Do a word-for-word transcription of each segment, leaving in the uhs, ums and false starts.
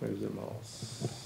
りがとうございます。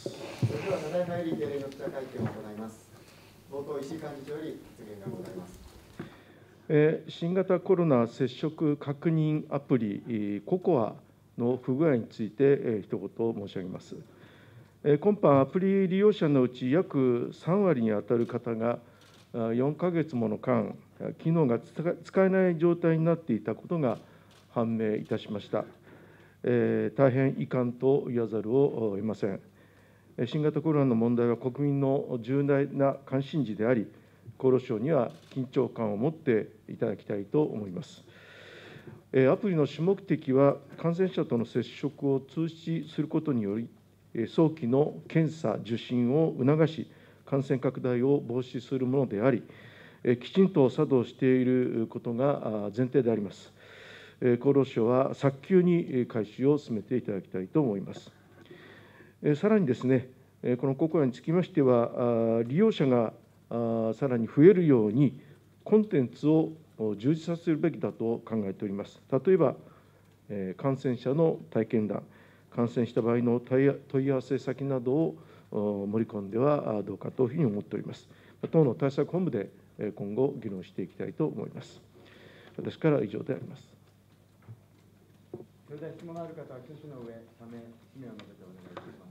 それではただいまより定例の記者会見を行います。冒頭、石井幹事長より発言がございます。 えー、新型コロナ接触確認アプリ、ココアの不具合について、えー、一言申し上げます。えー、今般、アプリ利用者のうち約さん割に当たる方が、よんかげつもの間、機能が使えない状態になっていたことが判明いたしました。えー、大変遺憾と言わざるを得ません。新型コロナの問題は国民の重大な関心事であり、厚労省には緊張感を持っていただきたいと思います。アプリの主目的は、感染者との接触を通知することにより、早期の検査、受診を促し、感染拡大を防止するものであり、きちんと作動していることが前提であります。厚労省は早急に開始を進めていただきたいと思います。さらにですね、このココアにつきましては、利用者がさらに増えるように、コンテンツを充実させるべきだと考えております。例えば、感染者の体験談、感染した場合の問い合わせ先などを盛り込んではどうかというふうに思っております。党の対策本部で今後、議論していきたいと思います。私からは以上であります。 それでは質問のある方は挙手の上、社名、氏名を述べてお願いします。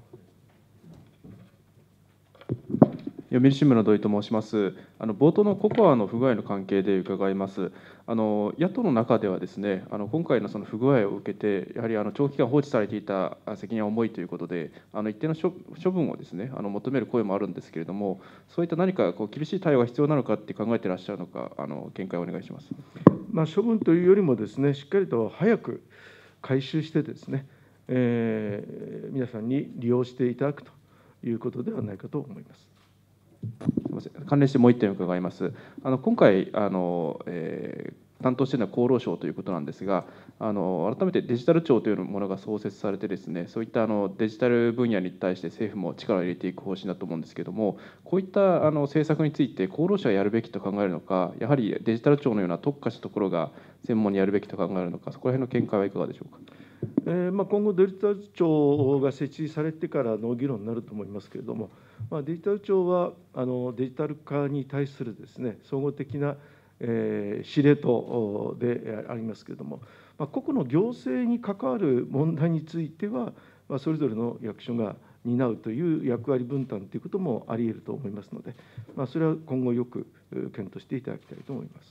読売新聞の土井と申します。あの冒頭のココアの不具合の関係で伺います。あの野党の中ではですね、あの今回のその不具合を受けて、やはりあの長期間放置されていた責任は重いということで、あの一定の処処分をですね、あの求める声もあるんですけれども、そういった何かこう厳しい対応が必要なのかって考えていらっしゃるのか、あの見解をお願いします。 まあ、処分というよりもですね、しっかりと早く回収してですね、えー、皆さんに利用していただくということではないかと思います。 すみません、関連してもう一点伺います。あの今回あの、えー、担当しているのは厚労省ということなんですが、あの改めてデジタル庁というものが創設されてですね、そういったあのデジタル分野に対して政府も力を入れていく方針だと思うんですけれども、こういったあの政策について厚労省はやるべきと考えるのか、やはりデジタル庁のような特化したところが専門にやるべきと考えるのか、そこら辺の見解はいかがでしょうか。 えーまあ、今後、デジタル庁が設置されてからの議論になると思いますけれども、まあ、デジタル庁はあのデジタル化に対するですね、総合的な、えー、司令塔でありますけれども、まあ、個々の行政に関わる問題については、まあ、それぞれの役所が担うという役割分担ということもあり得ると思いますので、まあ、それは今後よく検討していただきたいと思います。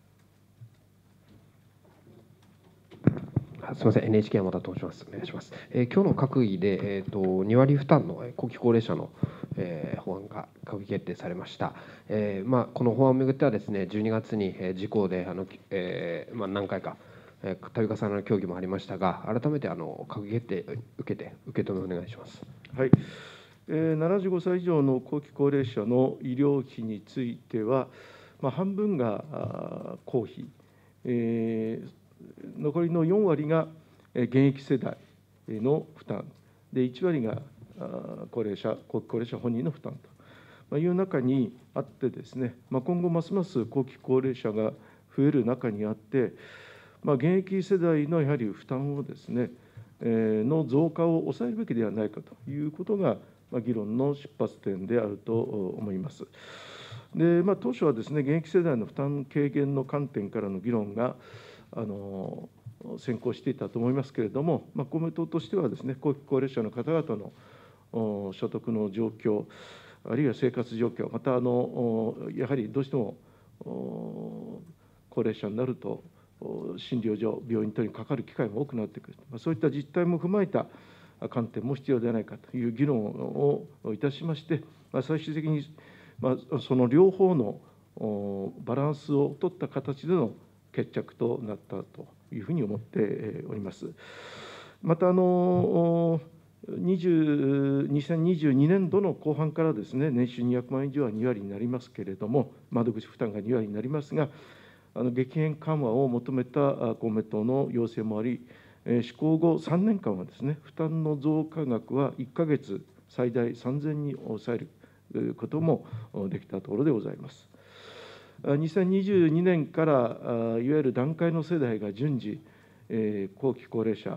すみません、エヌエイチケー 山田と申します。お願いします。えー、今日の閣議で、えーと、に割負担の後期高齢者の、えー、法案が閣議決定されました。えーまあ、この法案をめぐってはですね、じゅうにがつに自公であの、えーまあ、何回か、えー、度重なる協議もありましたが、改めてあの閣議決定受けて、受け止めお願いします。 はい、えー、ななじゅうごさい以上の後期高齢者の医療費については、まあ、半分が公費、えー残りのよん割が現役世代の負担で、いち割が高齢者、後期高齢者本人の負担という中にあってですね、今後ますます後期高齢者が増える中にあって、現役世代のやはり負担をですね、の増加を抑えるべきではないかということが議論の出発点であると思います。で、まあ、当初はですね、現役世代の負担軽減の観点からの議論があの先行していたと思いますけれども、まあ、公明党としてはですね、後期高齢者の方々の所得の状況、あるいは生活状況、またあのやはりどうしても高齢者になると、診療所、病院等にかかる機会も多くなってくる、まあ、そういった実態も踏まえた観点も必要ではないかという議論をいたしまして、まあ、最終的に、まあ、その両方のバランスを取った形での決着となったというふうに思っております。またあのにせんにじゅうにねんどの後半からですね、年収にひゃくまんえん以上はに割になりますけれども、窓口負担がに割になりますが、あの激変緩和を求めた公明党の要請もあり、施行後さんねんかんはですね、負担の増加額はいっかげつ最大さんぜんえんに抑えることもできたところでございます。にせんにじゅうにねんからいわゆる団塊の世代が順次、後期高齢者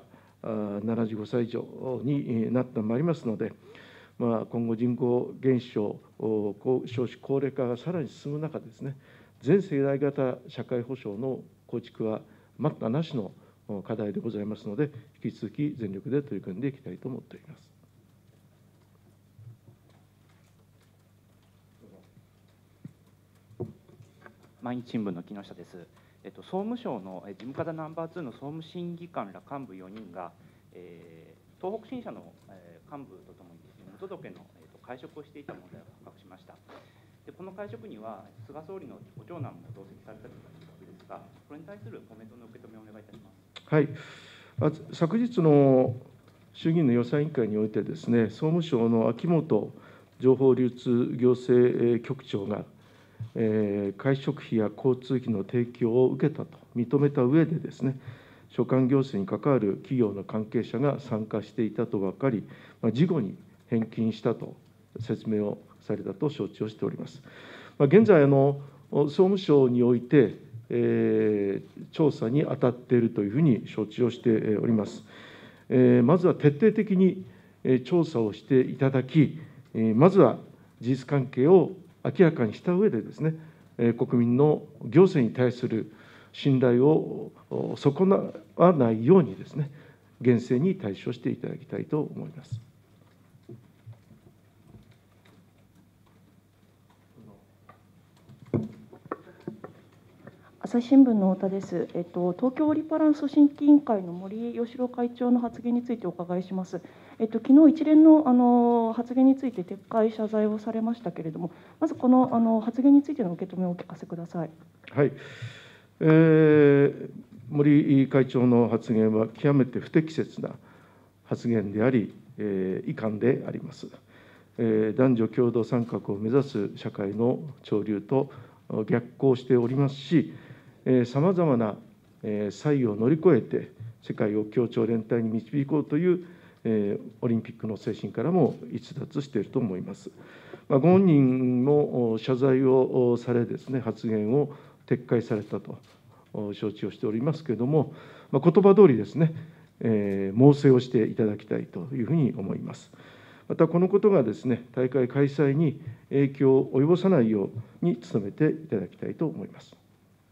ななじゅうごさい以上になってまいりますので、まあ、今後、人口減少、少子高齢化がさらに進む中ですね、全世代型社会保障の構築は待ったなしの課題でございますので、引き続き全力で取り組んでいきたいと思っております。 毎日新聞の木下です。えっと、総務省の事務方ナンバーツーの総務審議官ら幹部よにんが、えー、東北新社の、えー、幹部とともにですね、無届けの、えー、と会食をしていた問題が発覚しました。でこの会食には、菅総理のご長男も同席されたということですが、これに対するコメントの受け止めをお願いいたします。 はい、あ昨日の衆議院の予算委員会においてですね、総務省の秋本情報流通行政局長が、えー、会食費や交通費の提供を受けたと認めた上でですね、所管行政に関わる企業の関係者が参加していたと分かり、まあ、事後に返金したと説明をされたと承知をしております。まあ、現在あの、総務省において、えー、調査に当たっているというふうに承知をしております。えー、まずは徹底的に調査をしていただき、まずは事実関係を明らかにした上でですね、国民の行政に対する信頼を損なわないようにですね、厳正に対処していただきたいと思います。 朝日新聞の太田です。えっと、東京オリパラン組織委員会の森喜朗会長の発言についてお伺いします。えっと、昨日一連のあの発言について撤回、謝罪をされましたけれども、まずこのあの発言についての受け止めをお聞かせください。 はい、えー、森会長の発言は極めて不適切な発言であり、えー、遺憾であります。えー、男女共同参画を目指す社会の潮流と逆行しておりますし、さまざまな差異を乗り越えて、世界を協調連帯に導こうという、えー、オリンピックの精神からも逸脱していると思います。まあ、ご本人も謝罪をされですね、発言を撤回されたと承知をしておりますけれども、まあ、言葉通りですね、えー、猛省をしていただきたいというふうに思います。またこのことがですね、大会開催に影響を及ぼさないように努めていただきたいと思います。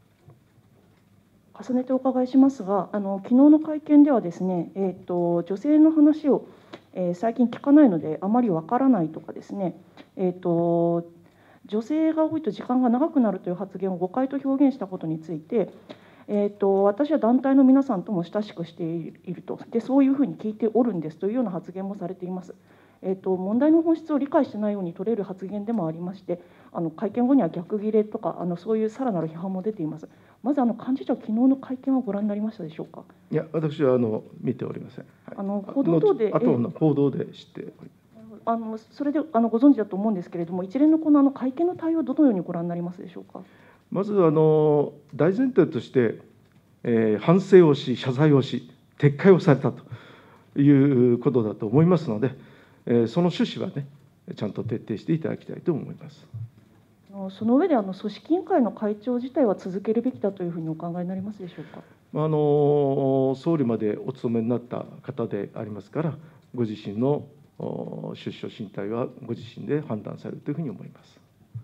重ねてお伺いしますが、あの昨日の会見ではですね、えー、と女性の話を、えー、最近聞かないのであまりわからないとかですね、えー、と女性が多いと時間が長くなるという発言を誤解と表現したことについて、えー、と私は団体の皆さんとも親しくしていると、でそういうふうに聞いておるんですというような発言もされています。えー、と問題の本質を理解してないように取れる発言でもありまして、あの会見後には逆ギレとか、あのそういうさらなる批判も出ています。まずあの幹事長、昨日の会見はご覧になりましたでしょうか。 いや、私はあの見ておりません。はい、 あの報道等で、 あとの報道で知っております。 あのそれであのご存知だと思うんですけれども、一連のこのあの会見の対応、どのようにご覧になりますでしょうか。 まずあの大前提として、えー、反省をし、謝罪をし、撤回をされたということだと思いますので、えー、その趣旨はね、ちゃんと徹底していただきたいと思います。 その上であの組織委員会の会長自体は続けるべきだというふうにお考えになりますでしょうか。 あの総理までお務めになった方でありますから、ご自身の出処進退はご自身で判断されるというふうに思います。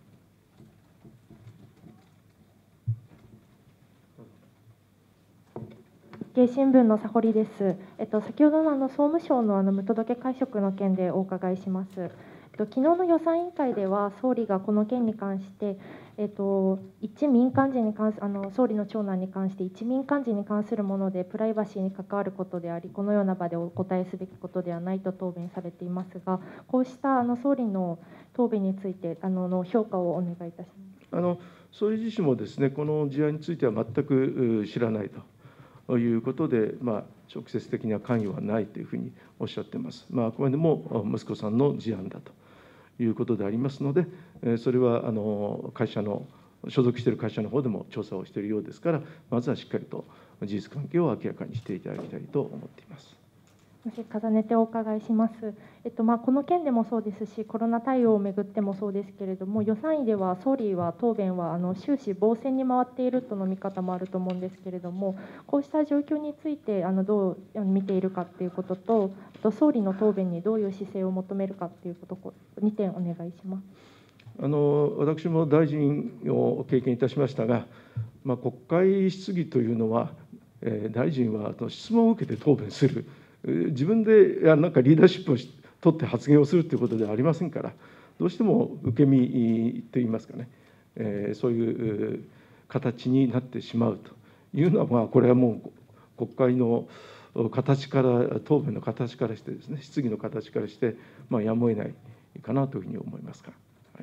日経新聞の佐堀です。えっと、先ほどのあの総務省のあの無届け会食の件でお伺いします。えっと、昨日の予算委員会では、総理がこの件に関して、えっと、一民間人に関すあの総理の長男に関して、一民間人に関するもので、プライバシーに関わることであり、このような場でお答えすべきことではないと答弁されていますが、こうしたあの総理の答弁について、あのの評価をお願いいたします。 あの総理自身もですね、この事案については全く知らないと。ということで、まあ、直接的な関与はないというふうにおっしゃっています。まあ、あくまでも息子さんの事案だということでありますので、それはあの会社の、所属している会社の方でも調査をしているようですから、まずはしっかりと事実関係を明らかにしていただきたいと思っています。 重ねてお伺いします。えっとまあ、この件でもそうですし、コロナ対応をめぐってもそうですけれども、予算委では総理は答弁はあの終始、防戦に回っているとの見方もあると思うんですけれども、こうした状況についてあのどう見ているかということと、あと総理の答弁にどういう姿勢を求めるかということ、にてんお願いします。 あの私も大臣を経験いたしましたが、まあ、国会質疑というのは、えー、大臣は質問を受けて答弁する、自分でなんかリーダーシップを取って発言をするということではありませんから、どうしても受け身といいますかね、えー、そういう形になってしまうというのは、まあ、これはもう国会の形から、答弁の形からしてですね、質疑の形からして、まあ、やむを得ないかなというふうに思いますから。はい、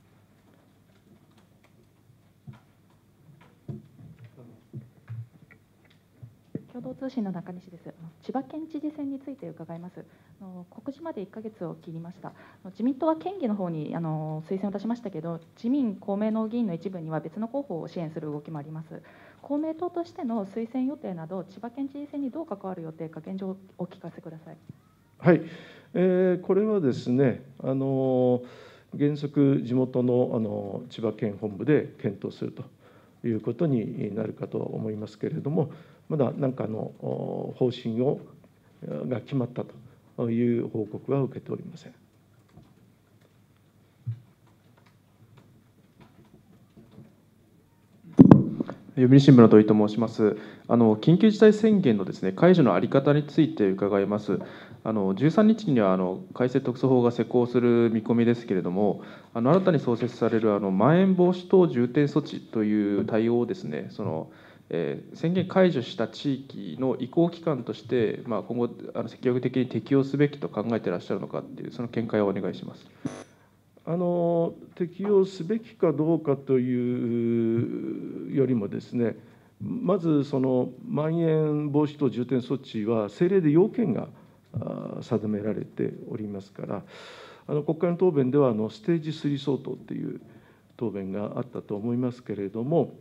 共同通信の中西です。千葉県知事選について伺います。告示までいっかげつを切りました。自民党は県議の方にあの推薦を出しましたけど、自民、公明の議員の一部には別の候補を支援する動きもあります。公明党としての推薦予定など、千葉県知事選にどう関わる予定か、現状、お聞かせください。 はい、えー、これはですね、あの原則、地元のあの千葉県本部で検討するということになるかと思いますけれども、まだ何かの方針をが決まったという報告は受けておりません。 読売新聞の土井と申します。あの緊急事態宣言のですね解除の在り方について伺います。あのじゅうさんにちにはあの改正特措法が施行する見込みですけれども、あの新たに創設されるあのまん延防止等重点措置という対応をですね、そのえー、宣言解除した地域の移行期間として、まあ、今後あの積極的に適用すべきと考えていらっしゃるのかという、その見解をお願いします。 あの適用すべきかどうかというよりもですね、まずそのまん延防止等重点措置は政令で要件が定められておりますから、あの国会の答弁ではあのステージスリー相当という答弁があったと思いますけれども、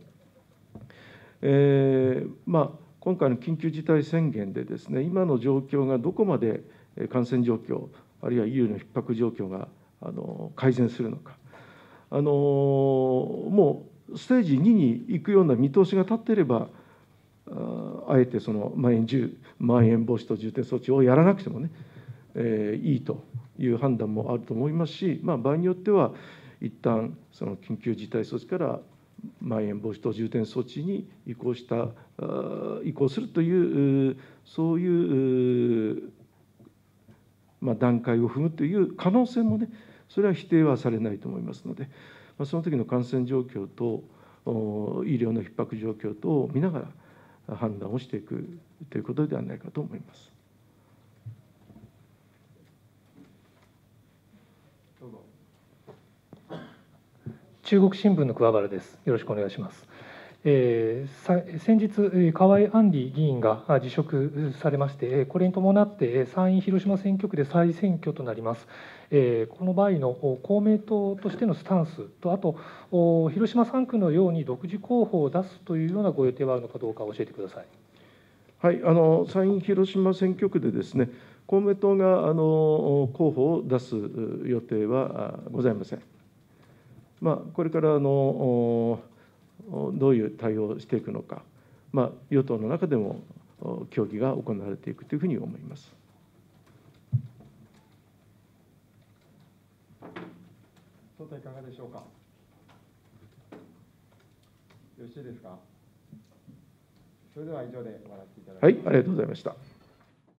えーまあ、今回の緊急事態宣言でですね、今の状況がどこまで感染状況、あるいは医療の逼迫状況があの改善するのか、あのもうステージにに行くような見通しが立っていれば、ああえてそのまん延まん延防止等重点措置をやらなくてもね、えー、いいという判断もあると思いますし、まあ、場合によっては、一旦その緊急事態措置からまん延防止等重点措置に移行した、移行するという、そういう、まあ、段階を踏むという可能性もね、それは否定はされないと思いますので、まあ、その時の感染状況と医療の逼迫状況等を見ながら判断をしていくということではないかと思います。 どうぞ。中国新聞の桑原です。よろしくお願いします。えー、先日、河井案里議員が辞職されまして、これに伴って参院広島選挙区で再選挙となります。えー、この場合の公明党としてのスタンスと、あと、広島さん区のように独自候補を出すというようなご予定はあるのかどうか教えてください。 はい、あの参院広島選挙区でですね、公明党があの候補を出す予定はございません。まあ、これからあのどういう対応をしていくのか、まあ、与党の中でも協議が行われていくというふうに思います。 総統いかがでしょうか。よろしいですか。それでは以上で終わらせていただきます。 はい、ありがとうございました。